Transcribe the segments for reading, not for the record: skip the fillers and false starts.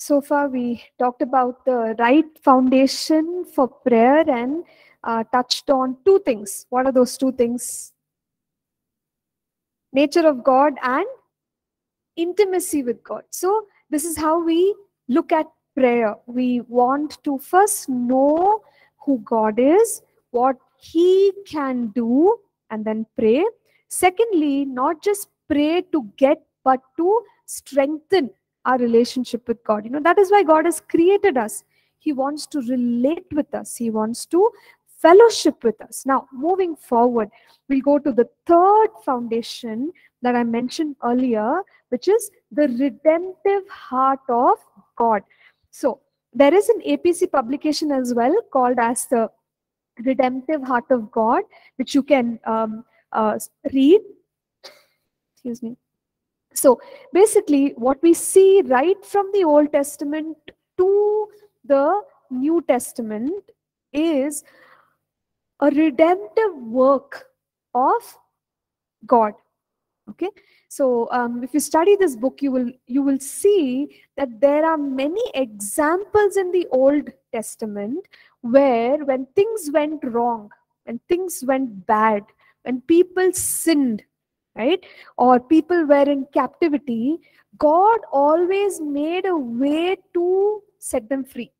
So far, we talked about the right foundation for prayer and touched on two things. What are those two things? Nature of God and intimacy with God. So, this is how we look at prayer. We want to first know who God is, what He can do, and then pray. Secondly, not just pray to get, but to strengthen our relationship with God. That is why God has created us. He wants to relate with us, He wants to fellowship with us. Now, moving forward, we'll go to the third foundation that I mentioned earlier, which is the redemptive heart of God. So, there is an APC publication as well called as the redemptive heart of God, which you can read. Excuse me. So basically, what we see right from the Old Testament to the New Testament is a redemptive work of God. Okay, so if you study this book, you will see that there are many examples in the Old Testament where, when things went wrong, when things went bad, when people sinned, right, or people were in captivity, God always made a way to set them free.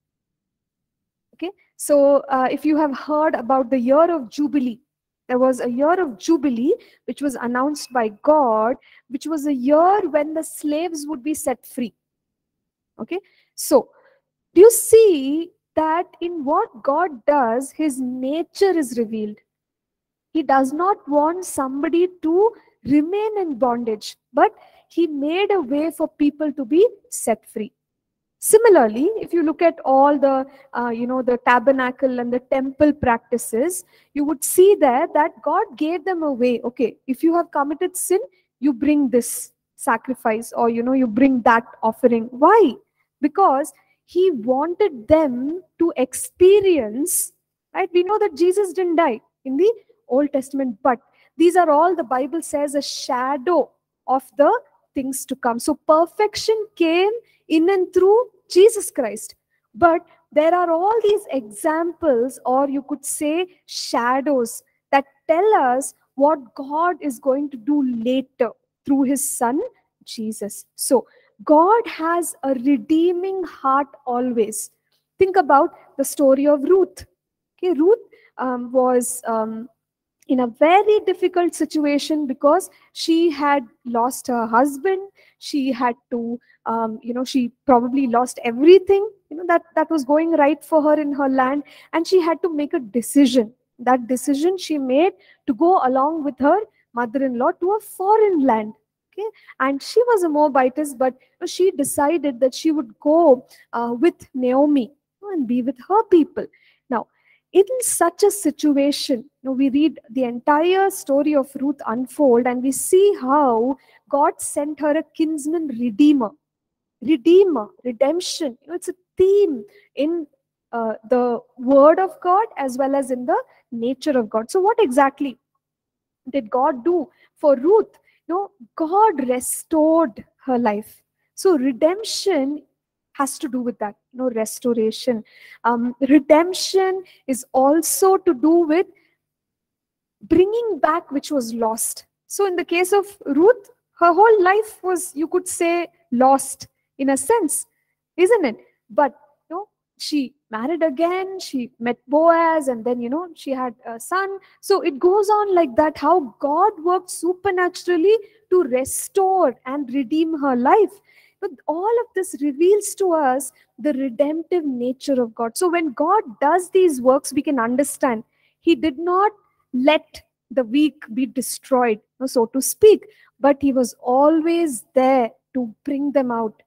Okay, so if you have heard about the year of Jubilee, there was a year of Jubilee which was announced by God, which was a year when the slaves would be set free. Okay, so do you see that in what God does, His nature is revealed? He does not want somebody to remain in bondage, but He made a way for people to be set free. Similarly, if you look at all the, the tabernacle and the temple practices, you would see there that God gave them a way. Okay, if you have committed sin, you bring this sacrifice, or, you bring that offering. Why? Because He wanted them to experience, right? We know that Jesus didn't die in the Old Testament, but these are all, the Bible says, a shadow of the things to come. So perfection came in and through Jesus Christ. But there are all these examples, or you could say shadows, that tell us what God is going to do later through His Son, Jesus. So God has a redeeming heart always. Think about the story of Ruth. Okay, Ruth was in a very difficult situation because she had lost her husband. She had to, she probably lost everything, that was going right for her in her land. And she had to make a decision. That decision she made to go along with her mother-in-law to a foreign land. Okay, and she was a Moabitess, but she decided that she would go with Naomi and be with her people. Now, in such a situation, we read the entire story of Ruth unfold, and we see how God sent her a kinsman redeemer. Redeemer, redemption. It's a theme in the word of God as well as in the nature of God. So what exactly did God do for Ruth? God restored her life. So redemption has to do with that, restoration. Redemption is also to do with bringing back which was lost. So in the case of Ruth, her whole life was, you could say, lost in a sense, isn't it? But she married again, she met Boaz, and then she had a son. So it goes on like that, how God worked supernaturally to restore and redeem her life. But all of this reveals to us the redemptive nature of God. So when God does these works, we can understand He did not let the weak be destroyed, so to speak, but He was always there to bring them out,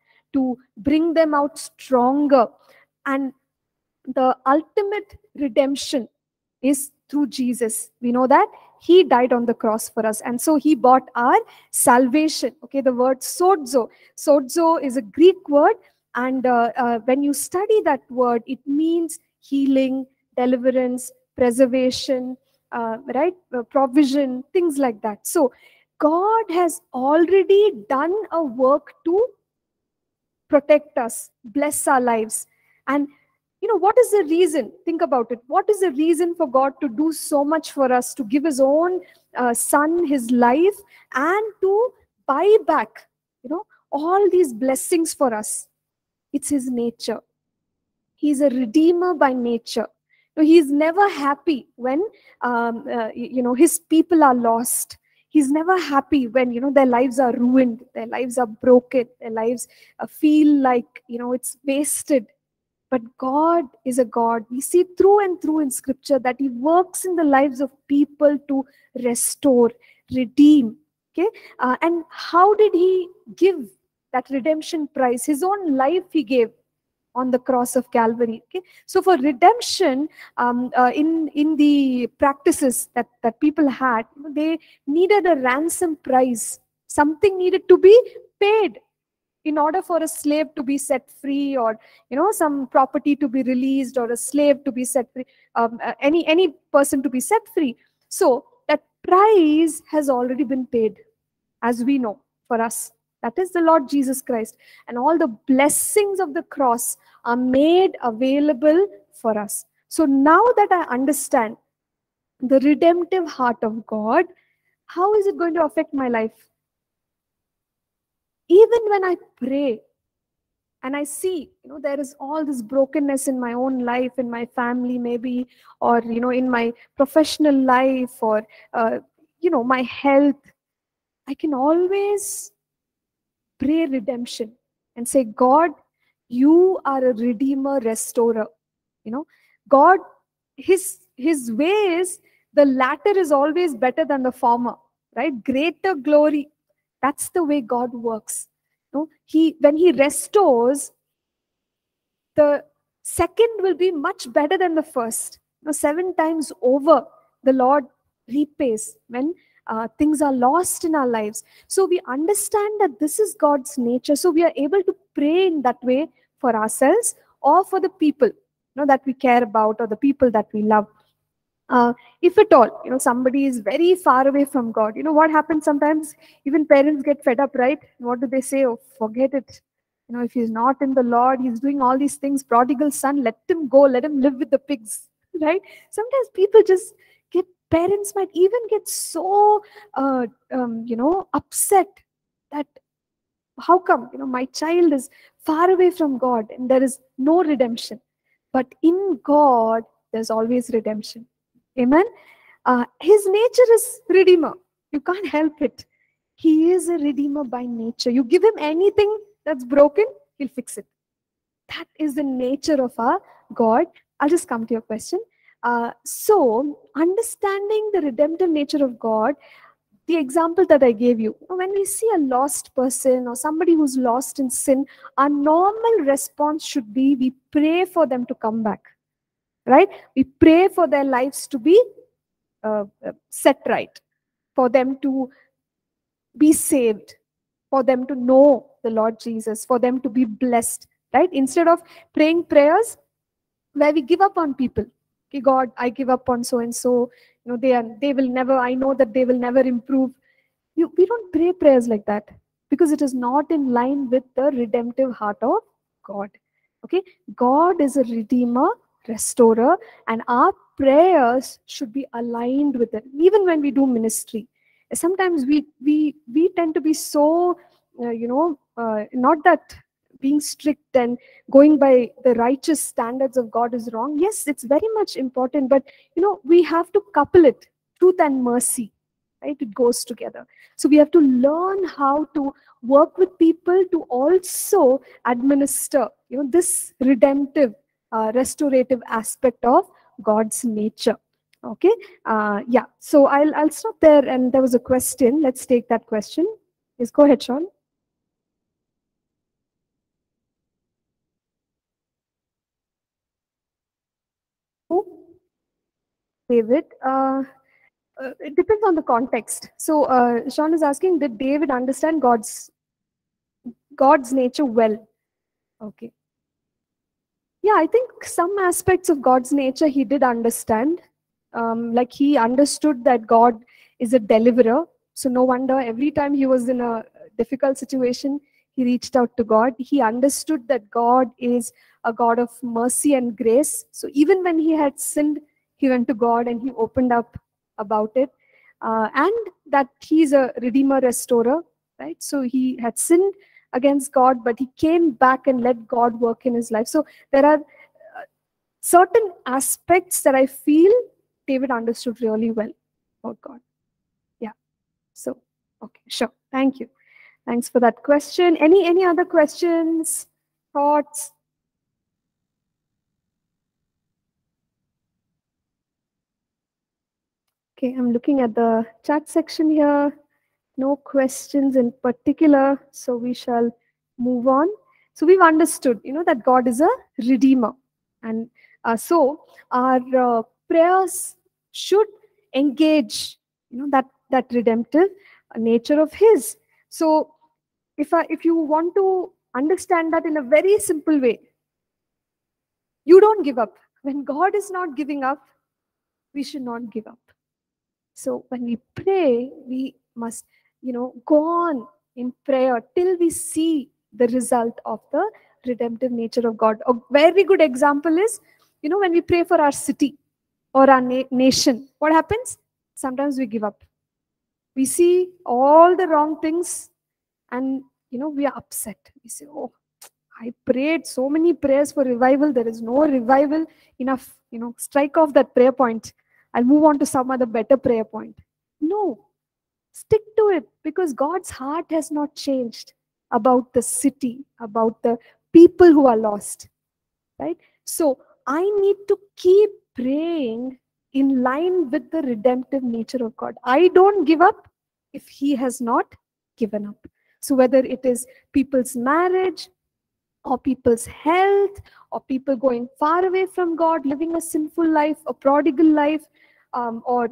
stronger. And the ultimate redemption is through Jesus. We know that He died on the cross for us, and so He bought our salvation. Okay, the word sozo is a Greek word, and when you study that word, it means healing, deliverance, preservation, provision, things like that. So God has already done a work to protect us, bless our lives. And what is the reason? Think about it. What is the reason for God to do so much for us, to give his own son, his life, and to buy back, all these blessings for us? It's his nature. He's a redeemer by nature. He's never happy when his people are lost. He's never happy when their lives are ruined, their lives are broken, their lives feel like it's wasted. But God is a God. We see through and through in scripture that he works in the lives of people to restore, redeem. Okay, and how did he give that redemption price? His own life he gave on the cross of Calvary. Okay, so for redemption, in the practices that people had, they needed a ransom price. Something needed to be paid in order for a slave to be set free, or some property to be released, or a slave to be set free, any person to be set free. So that price has already been paid, as we know, for us. That is the Lord Jesus Christ. And all the blessings of the cross are made available for us. So now that I understand the redemptive heart of God, how is it going to affect my life? Even when I pray and I see, there is all this brokenness in my own life, in my family maybe, or, in my professional life, or, my health, I can always pray redemption and say, God, you are a redeemer, restorer. God, his ways, the latter is always better than the former, right? Greater glory. That's the way God works. When he restores, the second will be much better than the first. 7 times over, the Lord repays when things are lost in our lives. So we understand that this is God's nature. So we are able to pray in that way for ourselves or for the people that we care about, or the people that we love. If at all, somebody is very far away from God, what happens sometimes? Even parents get fed up, right? What do they say? Oh, forget it. If he's not in the Lord, he's doing all these things. Prodigal son, let him go, let him live with the pigs, right? Sometimes people just parents might even get so, upset that how come, my child is far away from God and there is no redemption. But in God, there's always redemption. Amen. His nature is redeemer. You can't help it. He is a redeemer by nature. You give him anything that's broken, he'll fix it. That is the nature of our God. I'll just come to your question. So, understanding the redemptive nature of God, the example that I gave you, when we see a lost person or somebody who's lost in sin, our normal response should be we pray for them to come back, right? We pray for their lives to be set right, for them to be saved, for them to know the Lord Jesus, for them to be blessed, right? Instead of praying prayers where we give up on people. Okay, God, I give up on so and so. They will never. I know that they will never improve. We don't pray prayers like that, because it is not in line with the redemptive heart of God. Okay, God is a redeemer, restorer, and our prayers should be aligned with it. Even when we do ministry, sometimes we tend to be so, not that being strict and going by the righteous standards of God is wrong. Yes, it's very much important, but we have to couple it, truth and mercy, right? It goes together. So we have to learn how to work with people to also administer, this redemptive, restorative aspect of God's nature. Okay. Yeah. So I'll stop there. And there was a question. Let's take that question. Yes, go ahead, Sean. David, it depends on the context. So Sean is asking, did David understand God's nature well? Okay. Yeah, I think some aspects of God's nature he did understand. Like he understood that God is a deliverer. So no wonder every time he was in a difficult situation, He reached out to God. He understood that God is a God of mercy and grace. So even when he had sinned, he went to God and he opened up about it. And that he's a redeemer, restorer, right? So he had sinned against God, but he came back and let God work in his life. So there are certain aspects that I feel David understood really well about God. Yeah. So, okay, sure. Thank you. Thanks for that question. Any other questions, thoughts? Okay, I'm looking at the chat section here. No questions in particular, so we shall move on. So we've understood, that God is a redeemer, and so our prayers should engage, that redemptive nature of His. So if you want to understand that in a very simple way, you don't give up. When God is not giving up, we should not give up. So when we pray, we must, go on in prayer till we see the result of the redemptive nature of God. A very good example is, when we pray for our city or our nation, what happens? Sometimes we give up. We see all the wrong things and, we are upset. We say, oh, I prayed so many prayers for revival. There is no revival. Enough, strike off that prayer point. I'll move on to some other better prayer point. No, stick to it, because God's heart has not changed about the city, about the people who are lost, right? So I need to keep praying in line with the redemptive nature of God. I don't give up if He has not given up. So whether it is people's marriage, or people's health, or people going far away from God, living a sinful life, a prodigal life, or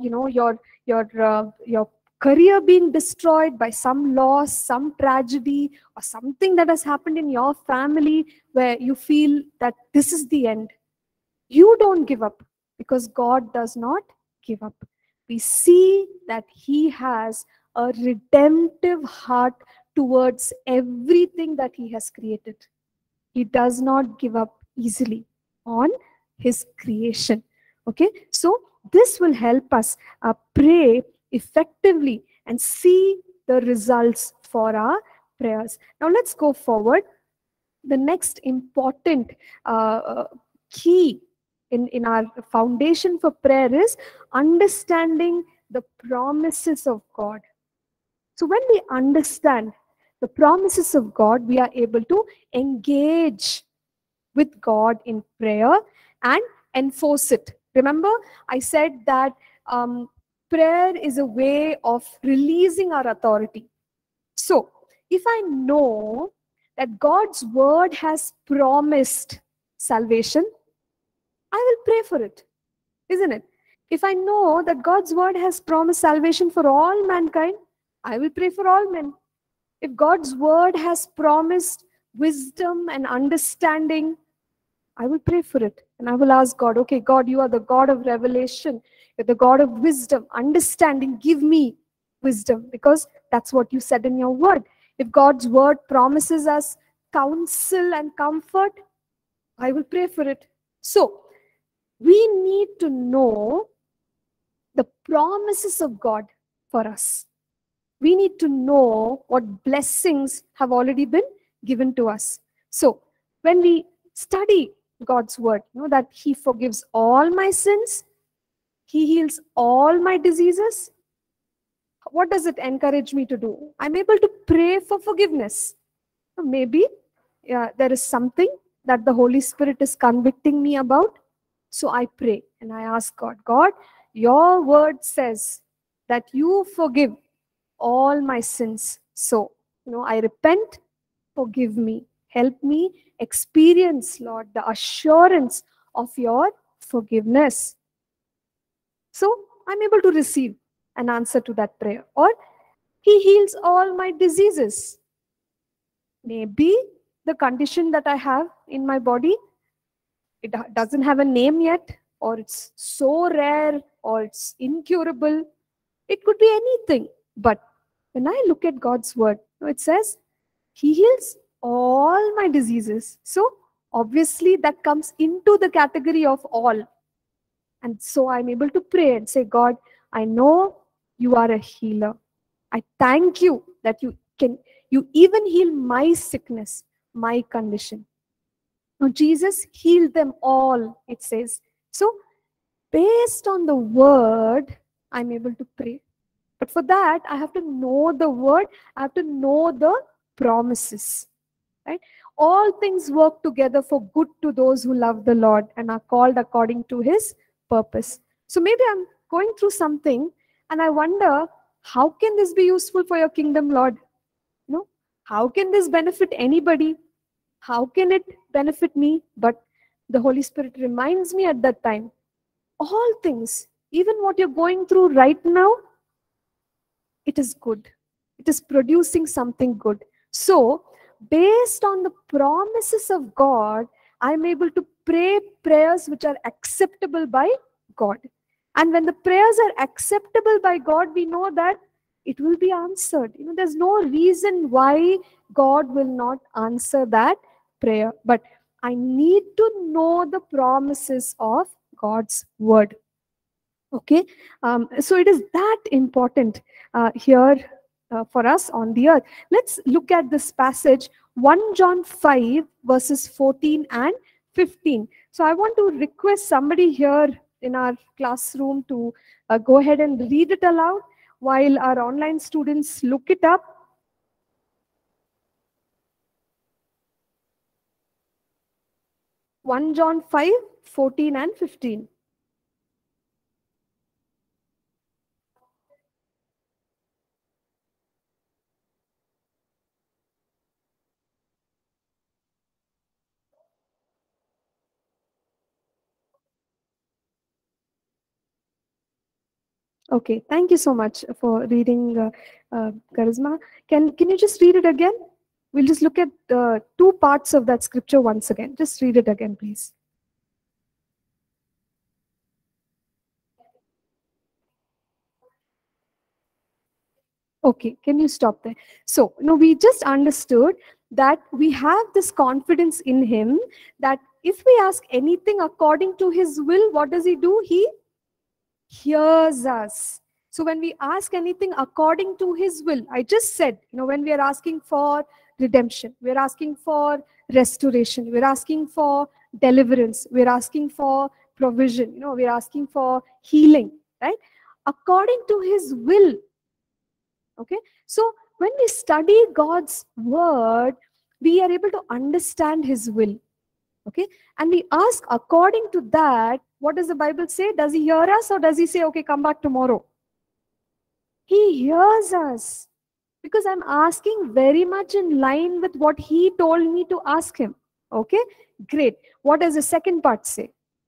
your career being destroyed by some loss, some tragedy, or something that has happened in your family where you feel that this is the end. You don't give up, because God does not give up. We see that He has a redemptive heart towards everything that He has created. He does not give up easily on His creation. Okay, so this will help us pray effectively and see the results for our prayers. Now let's go forward. The next important key in our foundation for prayer is understanding the promises of God. So when we understand the promises of God, we are able to engage with God in prayer and enforce it. Remember, I said that prayer is a way of releasing our authority. So if I know that God's word has promised salvation, I will pray for it, isn't it? If I know that God's word has promised salvation for all mankind, I will pray for all men. If God's word has promised wisdom and understanding, I will pray for it. And I will ask God, okay, God, you are the God of revelation. You're the God of wisdom, understanding. Give me wisdom, because that's what you said in your word. If God's word promises us counsel and comfort, I will pray for it. So, we need to know the promises of God for us. We need to know what blessings have already been given to us. So, when we study God's word, that He forgives all my sins, He heals all my diseases, what does it encourage me to do? I'm able to pray for forgiveness. Maybe there is something that the Holy Spirit is convicting me about. So I pray and I ask God, God, your word says that you forgive all my sins. So, I repent, forgive me. Help me experience, Lord, the assurance of your forgiveness. So I'm able to receive an answer to that prayer. Or He heals all my diseases. Maybe the condition that I have in my body, it doesn't have a name yet, or it's so rare, or it's incurable. It could be anything. But when I look at God's word, it says He heals all my diseases. So obviously that comes into the category of all. And so I'm able to pray and say, God, I know you are a healer. I thank you that you even heal my sickness, my condition. Now, Jesus healed them all, it says. So, based on the word, I'm able to pray. But for that, I have to know the word, I have to know the promises. Right? All things work together for good to those who love the Lord and are called according to his purpose. So maybe I'm going through something and I wonder, how can this be useful for your kingdom, Lord? You know, how can this benefit anybody? How can it benefit me? But the Holy Spirit reminds me at that time, all things, even what you're going through right now, it is good. It is producing something good. So, based on the promises of God, I'm able to pray prayers which are acceptable by God. And when the prayers are acceptable by God, we know that it will be answered. There's no reason why God will not answer that prayer. But I need to know the promises of God's word. Okay, so it is that important here for us on the earth. Let's look at this passage, 1 John 5 verses 14 and 15. So I want to request somebody here in our classroom to go ahead and read it aloud while our online students look it up. 1 John 5, 14 and 15. Okay, thank you so much for reading, Charisma. Can you just read it again? We'll just look at two parts of that scripture once again. Just read it again, please. Okay, can you stop there? So, we just understood that we have this confidence in him that if we ask anything according to his will, what does he do? He hears us. So when we ask anything according to his will, I just said, when we are asking for redemption, we're asking for restoration, we're asking for deliverance, we're asking for provision, we're asking for healing, right? According to his will. Okay, so when we study God's word, we are able to understand his will. Okay, and we ask according to that. What does the Bible say? Does he hear us, or does he say, okay, come back tomorrow? He hears us because I'm asking very much in line with what he told me to ask him. Okay, great. What does the second part say?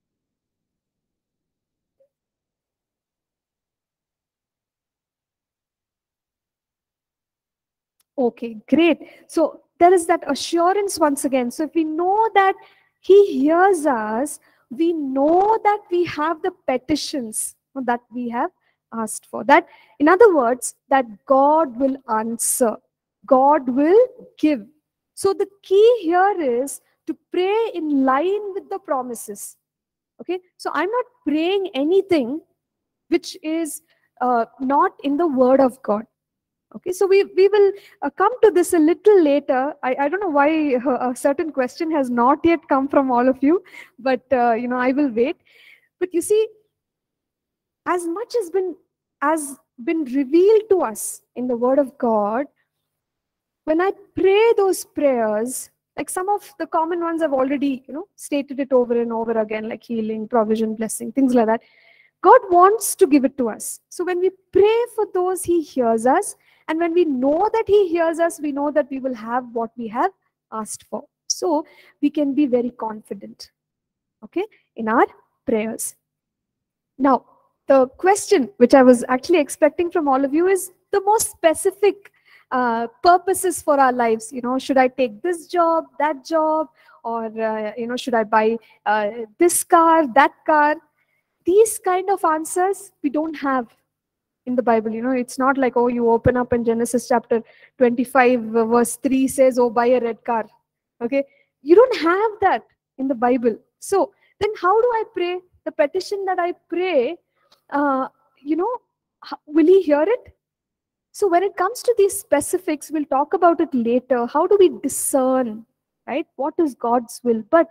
Okay, great. So there is that assurance once again. So if we know that he hears us, we know that we have the petitions that we have asked for. That, in other words, that God will answer, God will give. So the key here is to pray in line with the promises. Okay, so I'm not praying anything which is not in the word of God. Okay, so we will come to this a little later. I don't know why a certain question has not yet come from all of you, but I will wait. But you see, as much as been revealed to us in the Word of God, when I pray those prayers, like some of the common ones I've already stated it over and over again, like healing, provision, blessing, things like that. God wants to give it to us. So when we pray for those, he hears us. And when we know that he hears us, we know that we will have what we have asked for. So we can be very confident, okay, in our prayers. Now, the question which I was actually expecting from all of you is the most specific purposes for our lives. Should I take this job, that job, or should I buy this car, that car? These kind of answers we don't have. in the Bible. It's not like, oh, you open up in Genesis chapter 25, verse 3 says, oh, buy a red car. Okay. You don't have that in the Bible. So then how do I pray? The petition that I pray, uh, will he hear it? So when it comes to these specifics, we'll talk about it later. How do we discern, right? What is God's will? But,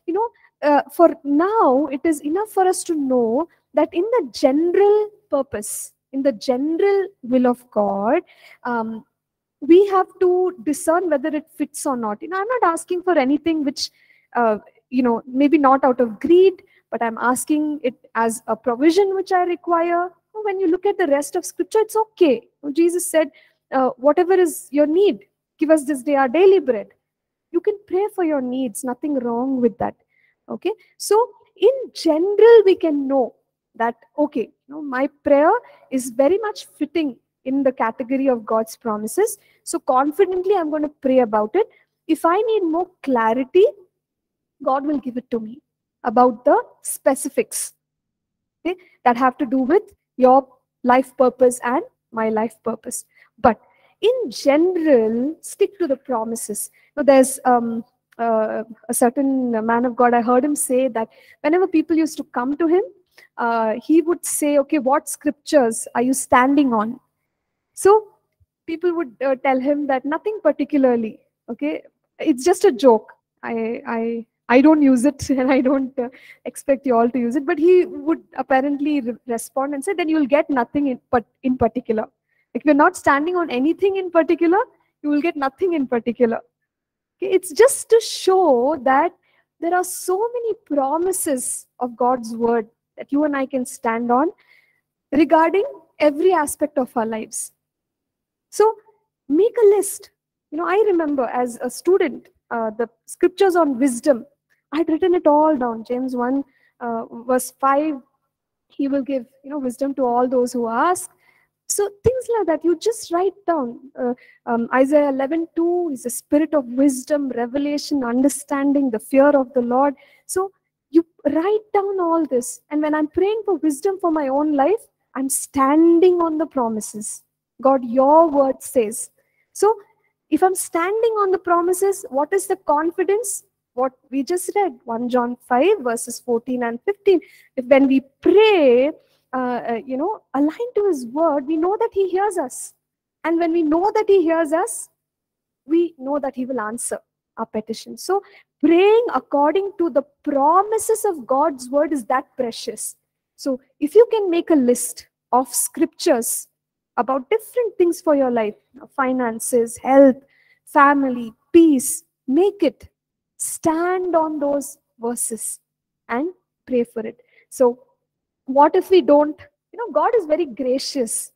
for now, it is enough for us to know that in the general purpose, in the general will of God, we have to discern whether it fits or not. I'm not asking for anything which, maybe not out of greed, but I'm asking it as a provision which I require. When you look at the rest of scripture, it's okay. Jesus said, whatever is your need, give us this day our daily bread. You can pray for your needs, nothing wrong with that. Okay. So in general, we can know that, okay, my prayer is very much fitting in the category of God's promises. So confidently, I'm going to pray about it. If I need more clarity, God will give it to me about the specifics, okay, that have to do with your life purpose and my life purpose. But in general, stick to the promises. There's a certain man of God, I heard him say that whenever people used to come to him, he would say, okay, what scriptures are you standing on? So people would tell him that nothing particularly, okay, it's just a joke. I don't use it, and I don't expect you all to use it. But he would apparently respond and say, then you will get nothing in particular. If you're not standing on anything in particular, you will get nothing in particular. Okay? It's just to show that there are so many promises of God's word that you and I can stand on regarding every aspect of our lives. So make a list. I remember as a student, the scriptures on wisdom, I'd written it all down. James 1, verse 5, he will give, wisdom to all those who ask. So things like that, you just write down. Isaiah 11:2 is the spirit of wisdom, revelation, understanding, the fear of the Lord. So you write down all this. And when I'm praying for wisdom for my own life, I'm standing on the promises. God, your word says. So if I'm standing on the promises, what is the confidence? What we just read, 1 John 5, verses 14 and 15. If when we pray, aligned to his word, we know that he hears us. And when we know that he hears us, we know that he will answer our petition. So praying according to the promises of God's word is that precious. So if you can make a list of scriptures about different things for your life, finances, health, family, peace, make it. Stand on those verses and pray for it. So what if we don't? God is very gracious.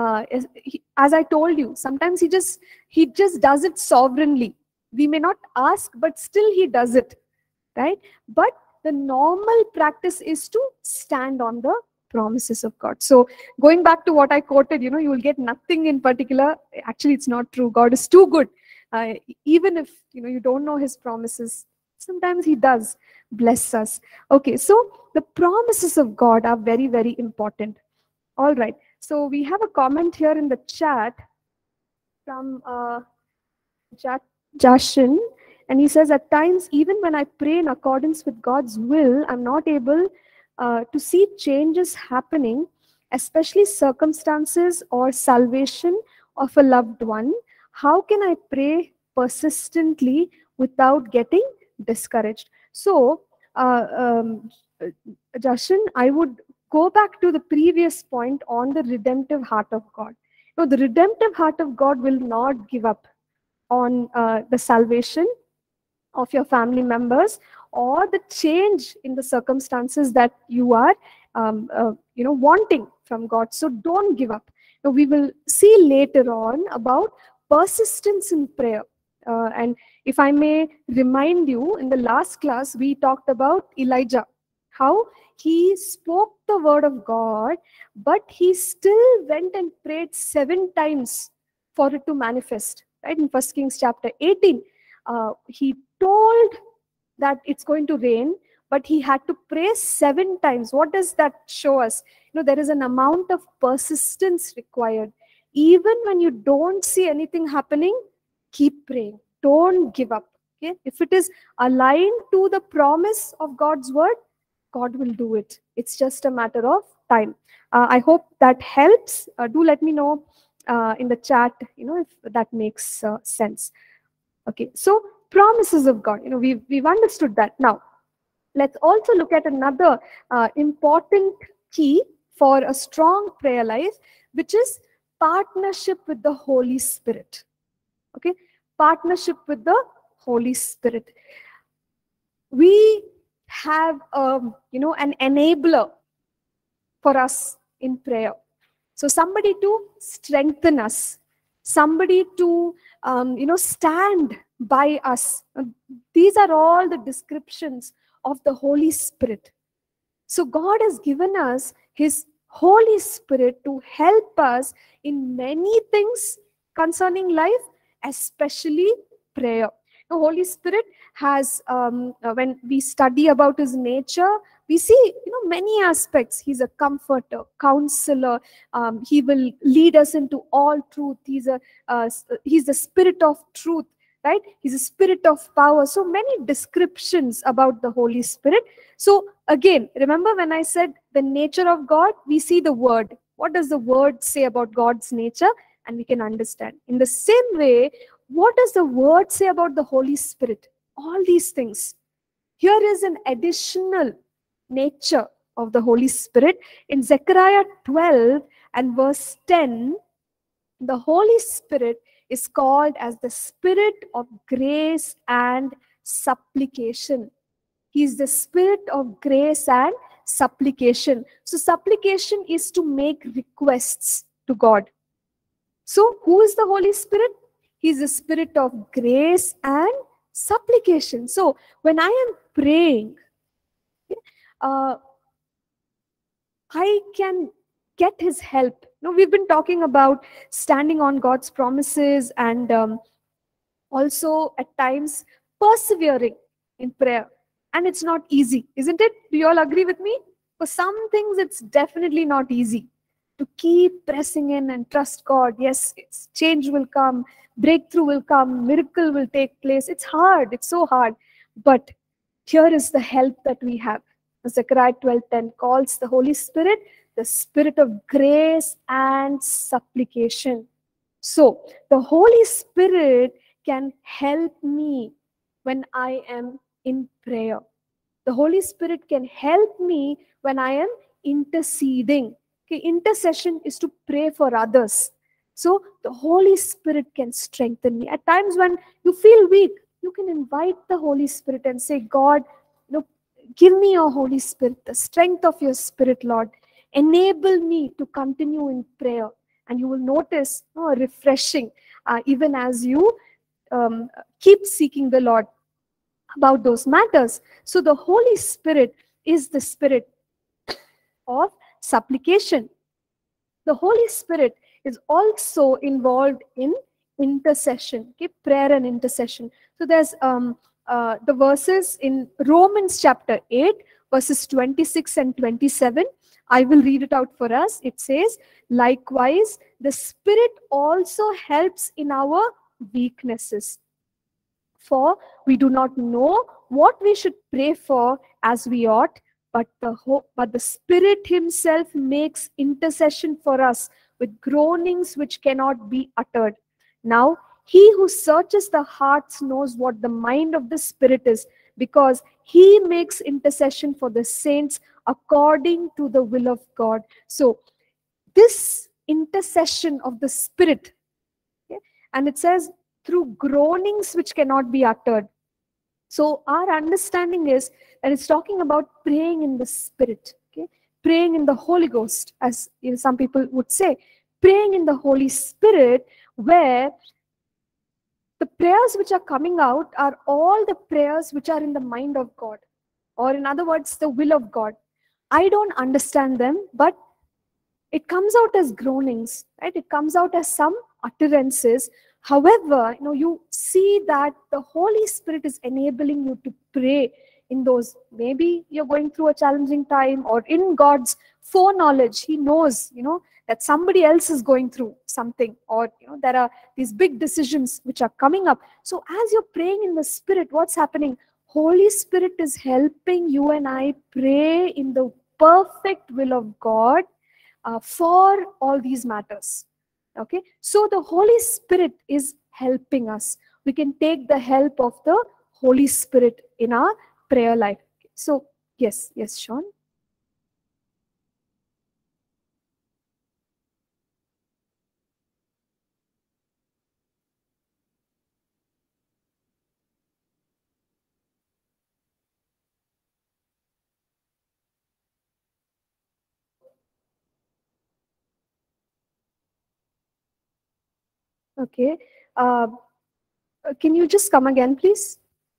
As I told you, sometimes he just does it sovereignly. We may not ask, but still he does it, right? But the normal practice is to stand on the promises of God. So going back to what I quoted, you will get nothing in particular. Actually, it's not true. God is too good. Even if you don't know his promises, sometimes he does bless us. Okay, so the promises of God are very, very important. All right, so we have a comment here in the chat from Jashin, and he says, at times, even when I pray in accordance with God's will, I'm not able to see changes happening, especially circumstances or salvation of a loved one. How can I pray persistently without getting discouraged? So, Jashin, I would go back to the previous point on the redemptive heart of God. The redemptive heart of God will not give up on the salvation of your family members or the change in the circumstances that you are wanting from God. So don't give up. Now, we will see later on about persistence in prayer. And if I may remind you, in the last class, we talked about Elijah, how he spoke the word of God, but he still went and prayed 7 times for it to manifest. Right? In 1 Kings chapter 18, he told that it's going to rain, but he had to pray 7 times. What does that show us? There is an amount of persistence required. Even when you don't see anything happening, keep praying. Don't give up. Okay? If it is aligned to the promise of God's word, God will do it. It's just a matter of time. I hope that helps. Do let me know in the chat, if that makes sense. Okay, so promises of God. We've understood that. Now, let's also look at another important key for a strong prayer life, which is partnership with the Holy Spirit. Okay, partnership with the Holy Spirit. We have, an enabler for us in prayer. So somebody to strengthen us, somebody to, stand by us. These are all the descriptions of the Holy Spirit. So God has given us His Holy Spirit to help us in many things concerning life, especially prayer. The Holy Spirit has, when we study about His nature, we see, many aspects. He's a comforter, counselor. He will lead us into all truth. He's the Spirit of truth, right? He's a Spirit of power. So many descriptions about the Holy Spirit. So again, remember when I said the nature of God, we see the word. What does the word say about God's nature? And we can understand. In the same way, what does the word say about the Holy Spirit? All these things. Here is an additional nature of the Holy Spirit. In Zechariah 12 and verse 10, the Holy Spirit is called as the Spirit of grace and supplication. He is the Spirit of grace and supplication. So supplication is to make requests to God. So who is the Holy Spirit? He is the Spirit of grace and supplication. So when I am praying, I can get His help. We've been talking about standing on God's promises and also at times persevering in prayer. And it's not easy, isn't it? Do you all agree with me? For some things, it's definitely not easy to keep pressing in and trust God. Yes, change will come, breakthrough will come, miracle will take place. It's hard. It's so hard. But here is the help that we have. Zechariah 12:10 calls the Holy Spirit the Spirit of grace and supplication. So the Holy Spirit can help me when I am in prayer. The Holy Spirit can help me when I am interceding. Okay, intercession is to pray for others. So the Holy Spirit can strengthen me. At times when you feel weak, you can invite the Holy Spirit and say, God, give me your Holy Spirit, the strength of your Spirit, Lord. Enable me to continue in prayer. And you will notice refreshing even as you keep seeking the Lord about those matters. So the Holy Spirit is the Spirit of supplication. The Holy Spirit is also involved in intercession, okay? Prayer and intercession. So there's the verses in Romans chapter 8, verses 26 and 27. I will read it out for us. It says, likewise, the Spirit also helps in our weaknesses. For we do not know what we should pray for as we ought, but the Spirit Himself makes intercession for us with groanings which cannot be uttered. Now, He who searches the hearts knows what the mind of the Spirit is, because He makes intercession for the saints according to the will of God. So, this intercession of the Spirit, okay, and it says, through groanings which cannot be uttered. So our understanding is that it's talking about praying in the Spirit, okay? Praying in the Holy Ghost, as some people would say. Praying in the Holy Spirit, where the prayers which are coming out are all the prayers which are in the mind of God. Or in other words, the will of God. I don't understand them, but it comes out as groanings, right? It comes out as some utterances. However, you see that the Holy Spirit is enabling you to pray in those, maybe you're going through a challenging time, or in God's foreknowledge, he knows, that somebody else is going through something, or there are these big decisions which are coming up. So as you're praying in the Spirit, what's happening? Holy Spirit is helping you and I pray in the perfect will of God for all these matters. Okay, so the Holy Spirit is helping us. We can take the help of the Holy Spirit in our prayer life. So yes, Sean. Okay, uh, can you just come again, please?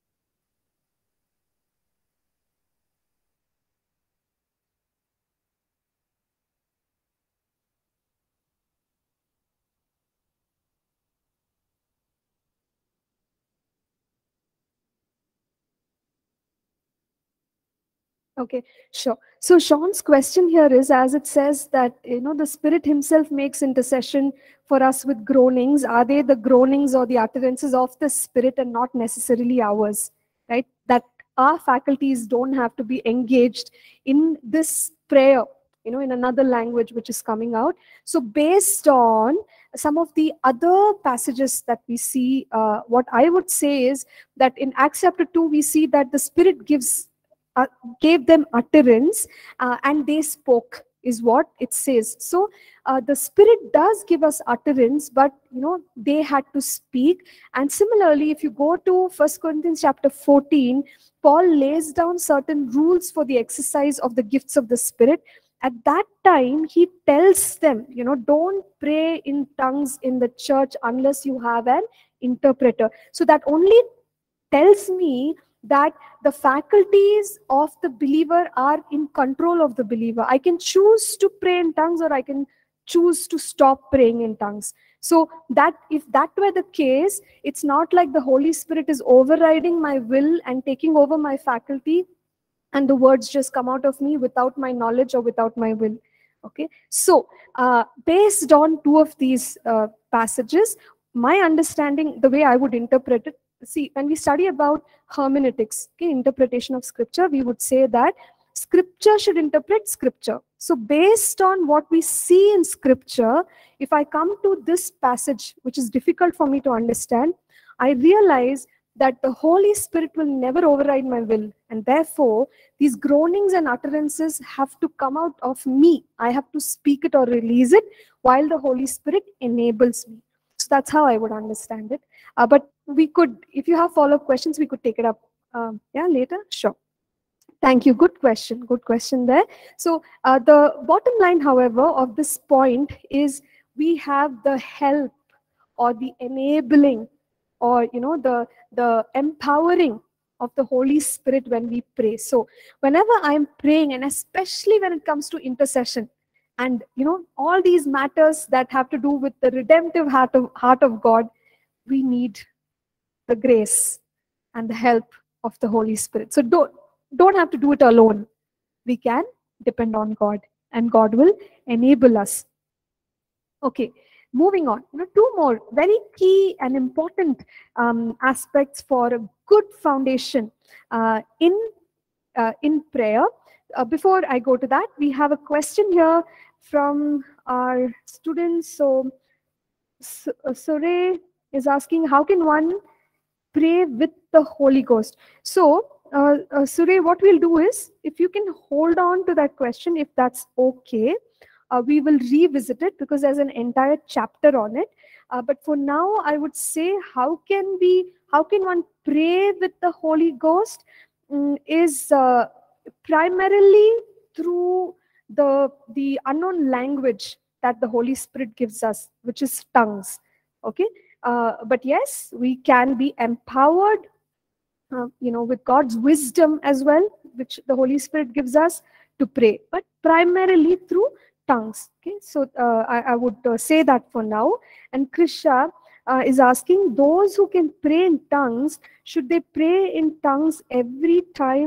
Okay, sure. So Sean's question here is, as it says that, the Spirit himself makes intercession for us with groanings. Are they the groanings or the utterances of the Spirit and not necessarily ours, right? That our faculties don't have to be engaged in this prayer, in another language which is coming out. So based on some of the other passages that we see, what I would say is that in Acts chapter 2, we see that the Spirit uh, gave them utterance, and they spoke, is what it says. So the Spirit does give us utterance, but they had to speak. And similarly, if you go to 1 Corinthians chapter 14, Paul lays down certain rules for the exercise of the gifts of the Spirit. At that time, he tells them, don't pray in tongues in the church unless you have an interpreter. So that only tells me that the faculties of the believer are in control of the believer. I can choose to pray in tongues, or I can choose to stop praying in tongues. So that if that were the case, it's not like the Holy Spirit is overriding my will and taking over my faculty, and the words just come out of me without my knowledge or without my will. Okay, so based on two of these passages, my understanding, the way I would interpret it, see, when we study about hermeneutics, okay, interpretation of scripture, we would say that scripture should interpret scripture. So based on what we see in scripture, if I come to this passage, which is difficult for me to understand, I realize that the Holy Spirit will never override my will, and therefore these groanings and utterances have to come out of me. I have to speak it or release it, while the Holy Spirit enables me. So that's how I would understand it. But we could, if you have follow-up questions, we could take it up later. Sure. Thank you. Good question. Good question there. So the bottom line, however, of this point is we have the help or the enabling, or the empowering of the Holy Spirit when we pray. So whenever I'm praying, and especially when it comes to intercession, and all these matters that have to do with the redemptive heart of God, we need the grace and the help of the Holy Spirit. So don't have to do it alone. We can depend on God, and God will enable us. Okay, moving on. Two more very key and important aspects for a good foundation in prayer. Before I go to that, we have a question here from our students. So Sore is asking, how can one pray with the Holy Ghost? So Sure, what we'll do is, if you can hold on to that question, if that's okay, we will revisit it, because there's an entire chapter on it. But for now, I would say, how can one pray with the Holy Ghost? Is primarily through the unknown language that the Holy Spirit gives us, which is tongues. Okay, but yes, we can be empowered with God's wisdom as well, which the Holy Spirit gives us to pray, but primarily through tongues. Okay, so I would say that for now. And Krisha is asking, those who can pray in tongues, should they pray in tongues every time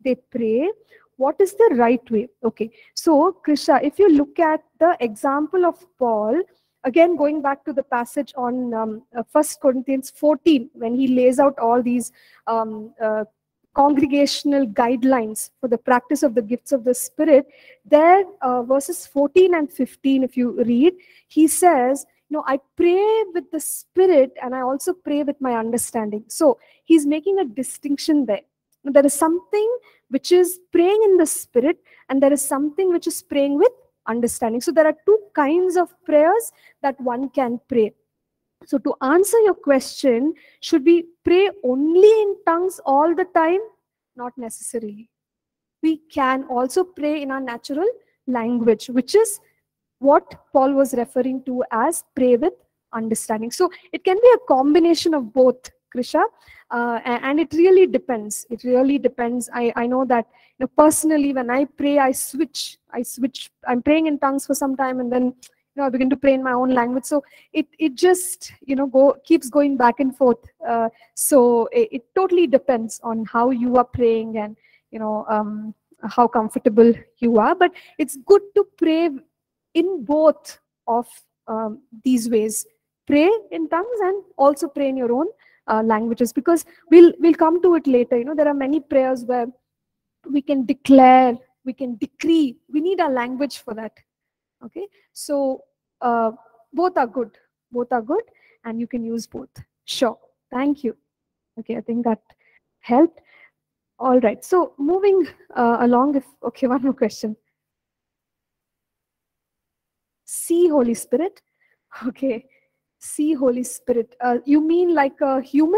they pray. What is the right way? Okay, so Krisha, if you look at the example of Paul, again going back to the passage on 1 Corinthians 14, when he lays out all these congregational guidelines for the practice of the gifts of the Spirit, there verses 14 and 15, if you read, he says, no, I pray with the Spirit and I also pray with my understanding. So he's making a distinction there. There is something which is praying in the Spirit, and there is something which is praying with understanding. So there are two kinds of prayers that one can pray. So to answer your question, should we pray only in tongues all the time? Not necessarily. We can also pray in our natural language, which is what Paul was referring to as pray with understanding. So it can be a combination of both, Krisha, and it really depends. It really depends. I know that, you know, personally, when I pray, I switch. I'm praying in tongues for some time, and then, you know, I begin to pray in my own language. So it just, you know, keeps going back and forth. So it totally depends on how you are praying and, you know, how comfortable you are. But it's good to pray in both of these ways. Pray in tongues and also pray in your own languages, because we'll come to it later. You know, there are many prayers where we can declare, we can decree. We need a language for that. Okay, so both are good. Both are good, and you can use both. Sure. Thank you. Okay, I think that helped. All right. So moving along. Okay, one more question. See Holy Spirit. Okay. See Holy Spirit. You mean like a human?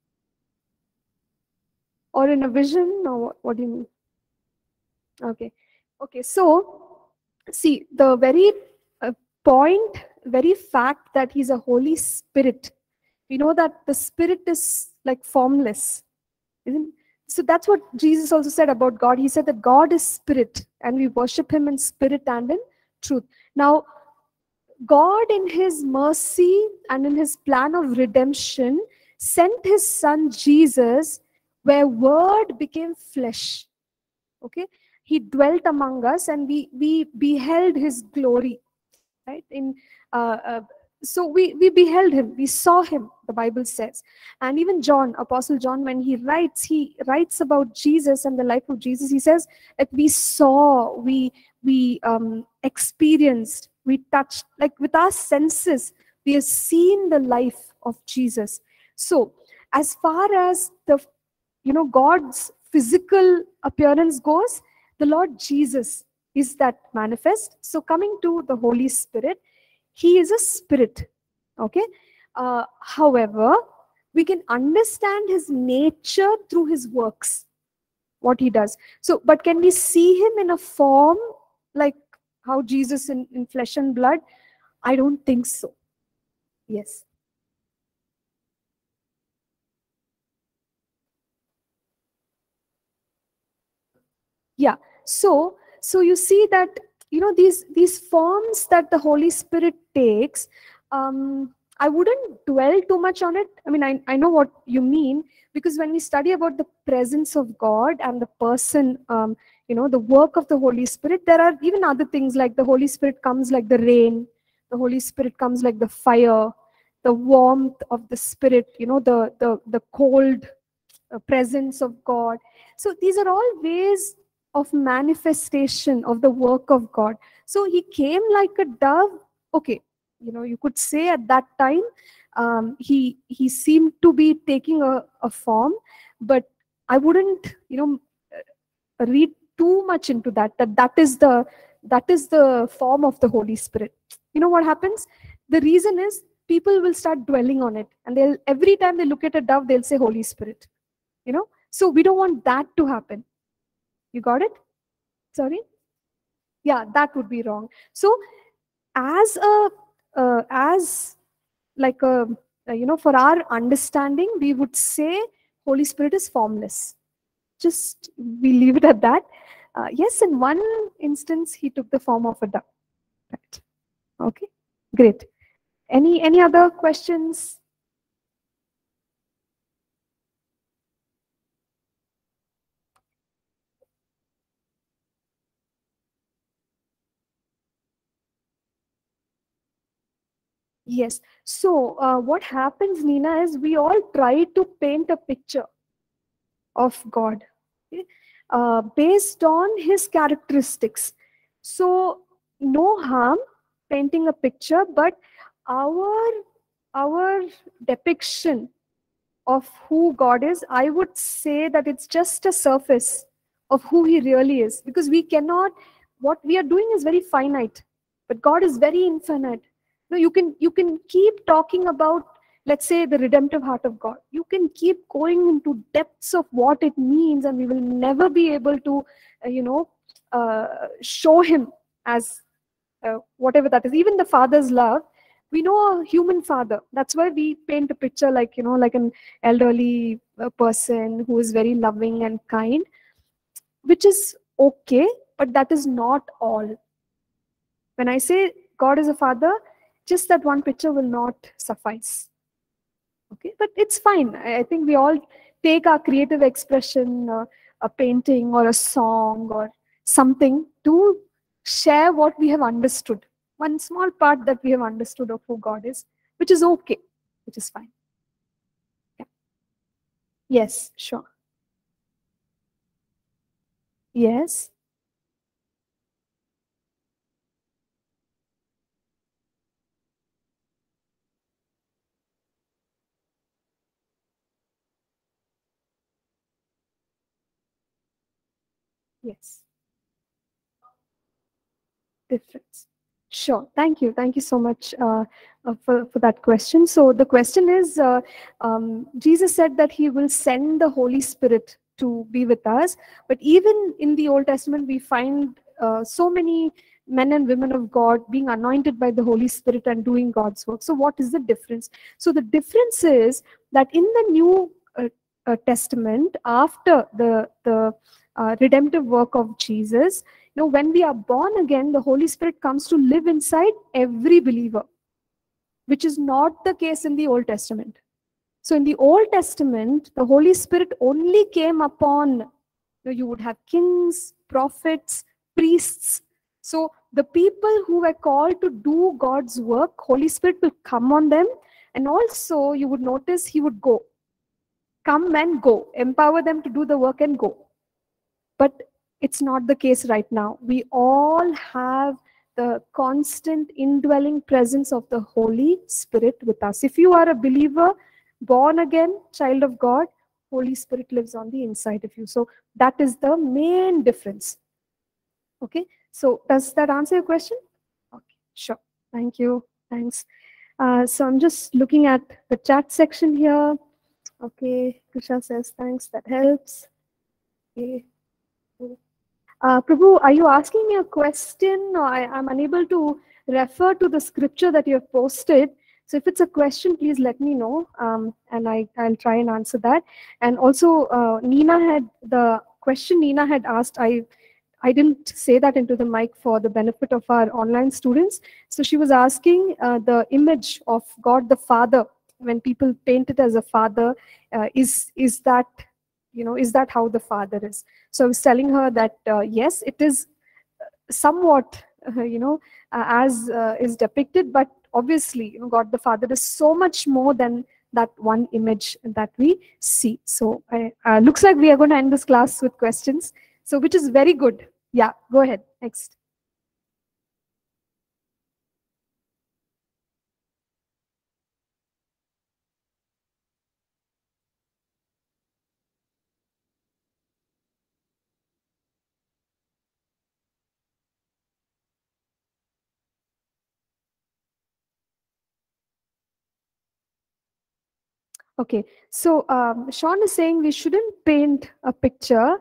Or in a vision? Or what do you mean? Okay. Okay. So, see, the very very fact that he's a Holy Spirit, we know that the Spirit is like formless. Isn't? So that's what Jesus also said about God. He said that God is Spirit, and we worship him in spirit and in truth. Now, God, in his mercy and in his plan of redemption, sent his son Jesus, where word became flesh. Okay, he dwelt among us, and we beheld his glory, right? So we beheld him, we saw him, the Bible says. And even John, Apostle John, when he writes about Jesus and the life of Jesus, he says that we saw, we experienced, we touched, like with our senses, we have seen the life of Jesus. So as far as the, you know, God's physical appearance goes, the Lord Jesus is that manifest. So coming to the Holy Spirit, he is a spirit. Okay. However, we can understand his nature through his works, what he does. So, but can we see him in a form like how Jesus in flesh and blood? I don't think so. Yes. Yeah. So you see that, you know, these forms that the Holy Spirit takes, I wouldn't dwell too much on it. I mean, I know what you mean, because when we study about the presence of God and the person, you know, the work of the Holy Spirit, there are even other things, like the Holy Spirit comes like the rain, the Holy Spirit comes like the fire, the warmth of the Spirit, you know, the cold presence of God. So these are all ways of manifestation of the work of God. So he came like a dove. Okay, you know, you could say at that time he seemed to be taking a form, but I wouldn't, you know, read too much into that is the form of the Holy Spirit. You know what happens? The reason is people will start dwelling on it, and they'll, every time they look at a dove, they'll say Holy Spirit. You know, so we don't want that to happen. You got it? Sorry? Yeah, that would be wrong. So as a as like a you know, for our understanding, we would say Holy Spirit is formless. Just we leave it at that. Yes, in one instance he took the form of a dove. Right. Okay, great. Any other questions? Yes. So what happens, Nina, is we all try to paint a picture of God, okay, based on his characteristics. So no harm painting a picture, but our our depiction of who God is, I would say that it's just a surface of who he really is, because we cannot, what we are doing is very finite, but God is very infinite. No, you can keep talking about, let's say, the redemptive heart of God. You can keep going into depths of what it means, and we will never be able to show him as whatever that is. Even the father's love, we know a human father. That's why we paint a picture like, like an elderly person who is very loving and kind, which is okay, but that is not all. When I say God is a father, just that one picture will not suffice. Okay, but it's fine. I think we all take our creative expression, a painting or a song or something, to share what we have understood. One small part that we have understood of who God is, which is okay, which is fine. Yeah. Yes, sure. Yes, yes. Difference. Sure. Thank you. Thank you so much for that question. So the question is, Jesus said that he will send the Holy Spirit to be with us. But even in the Old Testament, we find so many men and women of God being anointed by the Holy Spirit and doing God's work. So what is the difference? So the difference is that in the New Testament, after the redemptive work of Jesus, when we are born again, the Holy Spirit comes to live inside every believer, which is not the case in the Old Testament. So in the Old Testament, the Holy Spirit only came upon, you would have kings, prophets, priests. So the people who were called to do God's work, Holy Spirit will come on them. And also you would notice he would go, come and go, empower them to do the work and go. But it's not the case right now. We all have the constant indwelling presence of the Holy Spirit with us. If you are a believer, born again, child of God, Holy Spirit lives on the inside of you. So that is the main difference. Okay, so does that answer your question? Okay, sure. Thank you. Thanks. So I'm just looking at the chat section here. Okay, Krisha says thanks, that helps. Okay. Prabhu, are you asking me a question? Or I'm unable to refer to the scripture that you have posted. So if it's a question, please let me know, and I'll try and answer that. And also, the question Nina had asked, I didn't say that into the mic for the benefit of our online students. So she was asking the image of God the Father, when people paint it as a father, is that, is that how the Father is? So I was telling her that yes, it is somewhat, as is depicted, but obviously, God the Father is so much more than that one image that we see. So looks like we are going to end this class with questions. So which is very good. Yeah, go ahead. Next. Okay, so Sean is saying we shouldn't paint a picture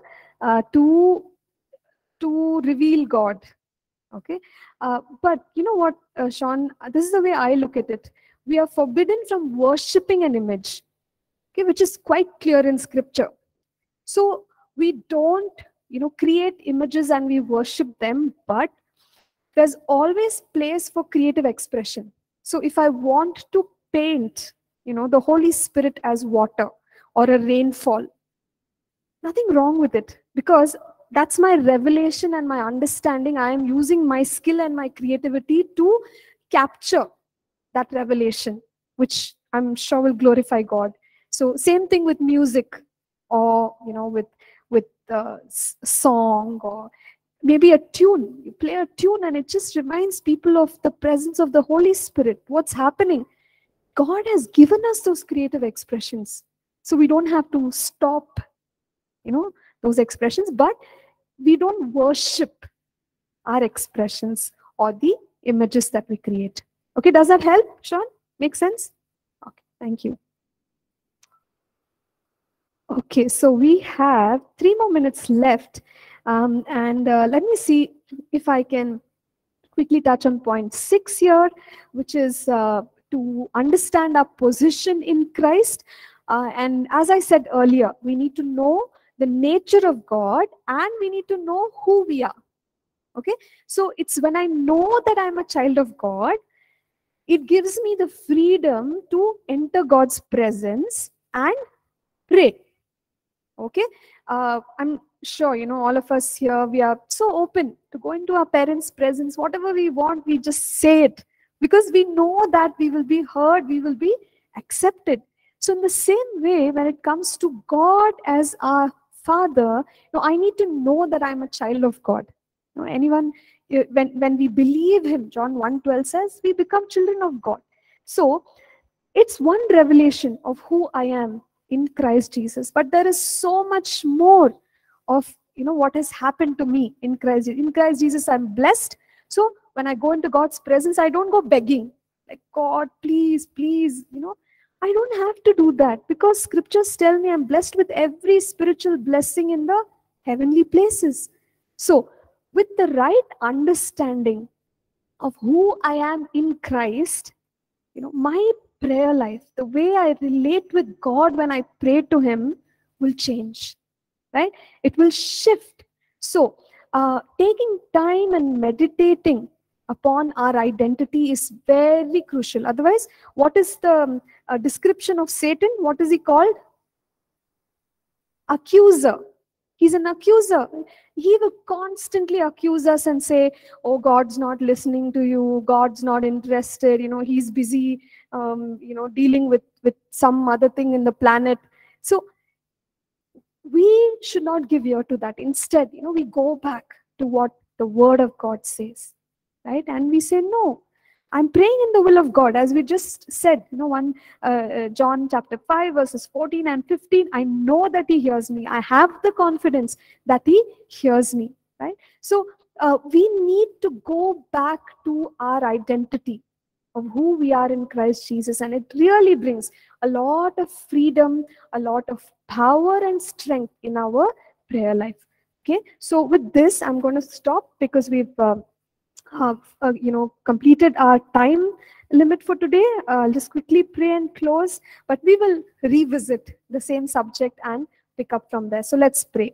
to reveal God. Okay, but you know what, Sean? This is the way I look at it. We are forbidden from worshipping an image, okay, which is quite clear in Scripture. So we don't, create images and we worship them, but there's always place for creative expression. So if I want to paint, the Holy Spirit as water or a rainfall, nothing wrong with it, because that's my revelation and my understanding. I am using my skill and my creativity to capture. that revelation, which I'm sure will glorify God. So same thing with music, or with song, or maybe a tune. You play a tune and it just reminds people of the presence of the Holy Spirit. What's happening? God has given us those creative expressions. So we don't have to stop, those expressions, but we don't worship our expressions or the images that we create. Okay, does that help, Sean? Make sense? Okay, thank you. Okay, so we have 3 more minutes left. And let me see if I can quickly touch on point 6 here, which is to understand our position in Christ. And as I said earlier, we need to know the nature of God, and we need to know who we are. Okay, so it's when I know that I'm a child of God, it gives me the freedom to enter God's presence and pray. Okay, I'm sure all of us here, we are so open to go into our parents' presence. Whatever we want, we just say it, because we know that we will be heard, we will be accepted. So in the same way, when it comes to God as our Father, I need to know that I'm a child of God. Anyone, when we believe Him, John 1:12 says, we become children of God. So it's one revelation of who I am in Christ Jesus, but there is so much more of what has happened to me in Christ. In Christ Jesus, I'm blessed. So when I go into God's presence, I don't go begging, like, God, please, please. I don't have to do that, because scriptures tell me I'm blessed with every spiritual blessing in the heavenly places. So with the right understanding of who I am in Christ, my prayer life, the way I relate with God when I pray to Him, will change, right? It will shift. So taking time and meditating upon our identity is very crucial. Otherwise, what is the description of Satan? What is he called? Accuser. He's an accuser. He will constantly accuse us and say, oh, God's not listening to you, God's not interested, he's busy dealing with some other thing in the planet. So we should not give ear to that. Instead, we go back to what the Word of God says, right? And we say, no, I'm praying in the will of God, as we just said, John chapter 5, verses 14 and 15. I know that He hears me. I have the confidence that He hears me, right? So we need to go back to our identity of who we are in Christ Jesus, and it really brings a lot of freedom, a lot of power and strength in our prayer life. Okay, so with this, I'm going to stop, because we've completed our time limit for today. I'll just quickly pray and close, but we will revisit the same subject and pick up from there. So let's pray.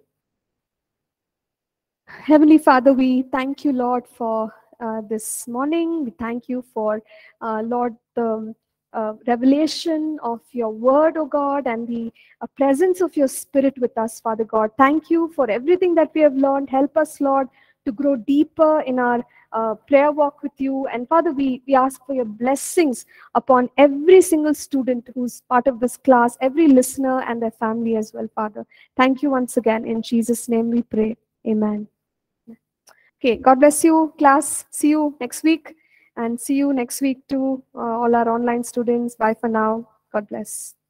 Heavenly Father, we thank you, Lord, for this morning. We thank you for, Lord, the revelation of your word, oh God, and the presence of your Spirit with us, Father God. Thank you for everything that we have learned. Help us, Lord, to grow deeper in our prayer walk with you. And Father, we ask for your blessings upon every single student who's part of this class, every listener and their family as well, Father. Thank you once again. In Jesus' name we pray. Amen. Okay, God bless you, class. See you next week. And see you next week to all our online students. Bye for now. God bless.